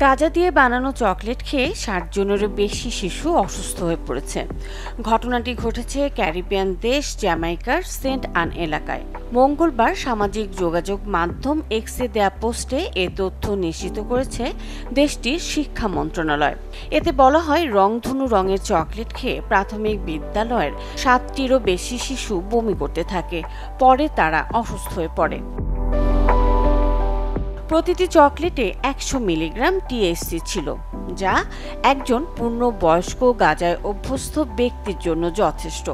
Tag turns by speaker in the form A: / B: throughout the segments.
A: গাঁজা দিয়ে বানানো চকলেট খেয়ে ৬০ জনেরও বেশি শিশু অসুস্থ হয়ে পড়েছে। ঘটনাটি ঘটেছে ক্যারিবিয়ান দেশ জ্যামাইকার সেন্ট আন এলাকায়। মঙ্গলবার সামাজিক যোগাযোগ মাধ্যম এক্সে দেয়া পোস্টে এ তথ্য নিশ্চিত করেছে দেশটির শিক্ষা মন্ত্রণালয়। এতে বলা হয়, রংধনু রঙের চকলেট খেয়ে প্রাথমিক বিদ্যালয়ের ৭টিরও বেশি শিশু বমি করতে থাকে। পরে তারা অসুস্থ হয়ে পড়ে। প্রতিটি চকলেটে ১০০ মিলিগ্রাম টিএইচসি ছিল, যা একজন পূর্ণবয়স্ক গাঁজায় অভ্যস্ত ব্যক্তির জন্য যথেষ্ট।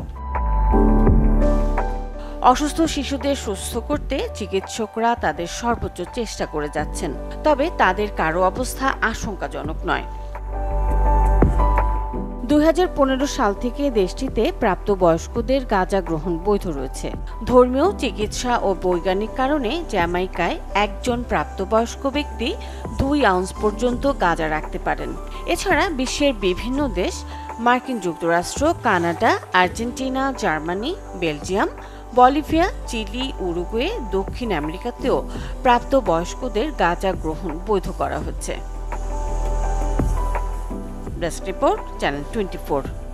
A: অসুস্থ শিশুদের সুস্থ করতে চিকিৎসকরা তাদের সর্বোচ্চ চেষ্টা করে যাচ্ছেন, তবে তাদের কারো অবস্থা আশঙ্কাজনক নয়। ২০১৫ সাল থেকে দেশটিতে প্রাপ্তবয়স্কদের গাঁজা গ্রহণ বৈধ রয়েছে। ধর্মীয়, চিকিৎসা ও বৈজ্ঞানিক কারণে জ্যামাইকায় একজন প্রাপ্তবয়স্ক ব্যক্তি ২ আউন্স পর্যন্ত গাঁজা রাখতে পারেন। এছাড়া বিশ্বের বিভিন্ন দেশ, মার্কিন যুক্তরাষ্ট্র, Canada, Argentina, Germany, Belgium, Bolivia, Chile, Uruguay, দক্ষিণ আমেরিকাতেও প্রাপ্তবয়স্কদের গাঁজা গ্রহণ বৈধ করা হচ্ছে। Desk report, channel 24।